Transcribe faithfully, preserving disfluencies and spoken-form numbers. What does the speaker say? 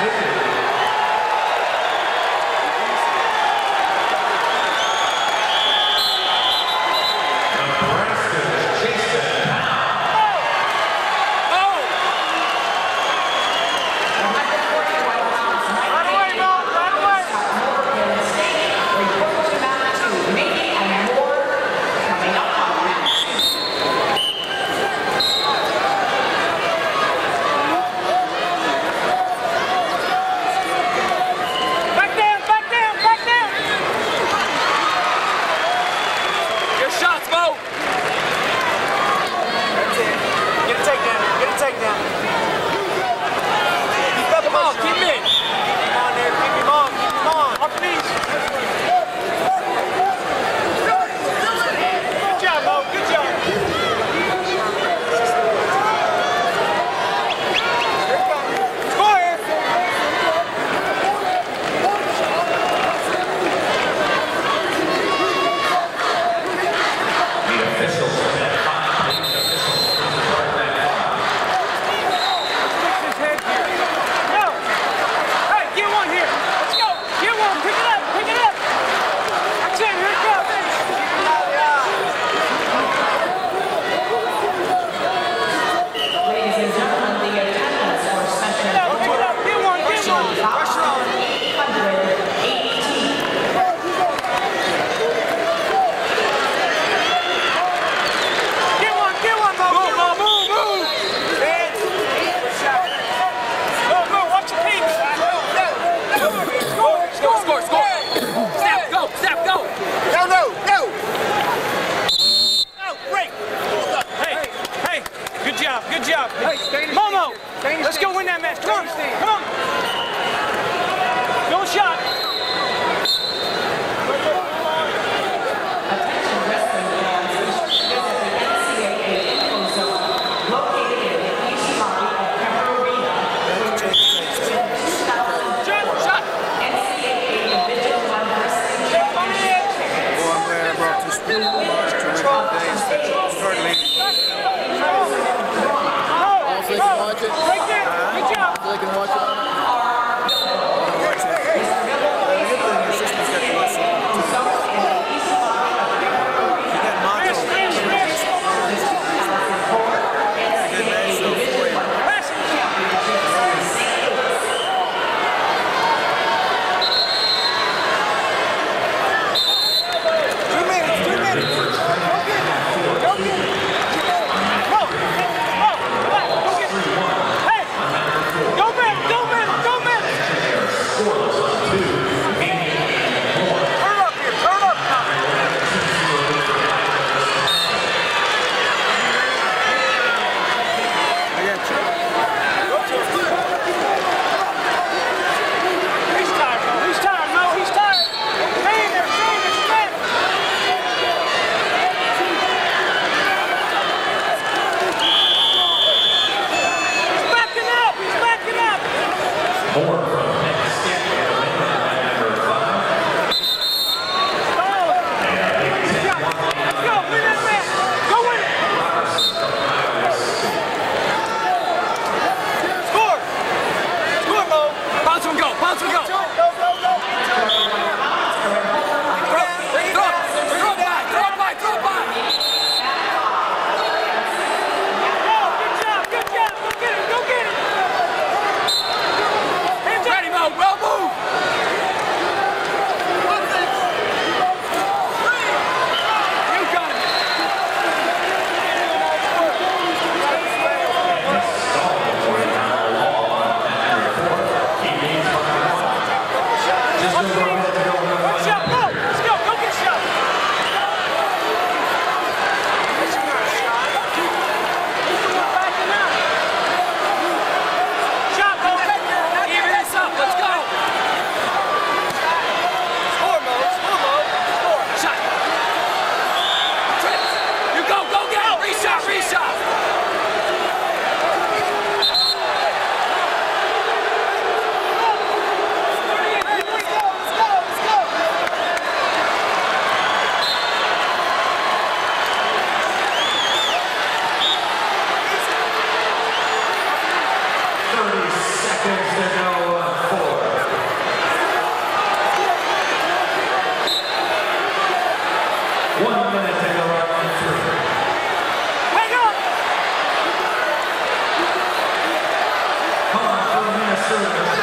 Let's go win that match. Come on, come on. Go shot. Attention wrestling fans, visit the N C A A Info Zone located in the East Lobby at Kemper Arena. Shot. N C A A Division One Wrestling Championship tickets. Well, I'm glad I brought this to Rick Days that started so they can watch it. Right there. Good job. So they can watch it on it. Watch it. The good thing is this one's got to listen to it. You got Monto. Smash, smash, smash. Good match so for you. Two minutes, two minutes. Go get it. Go get it. Ready, Junior.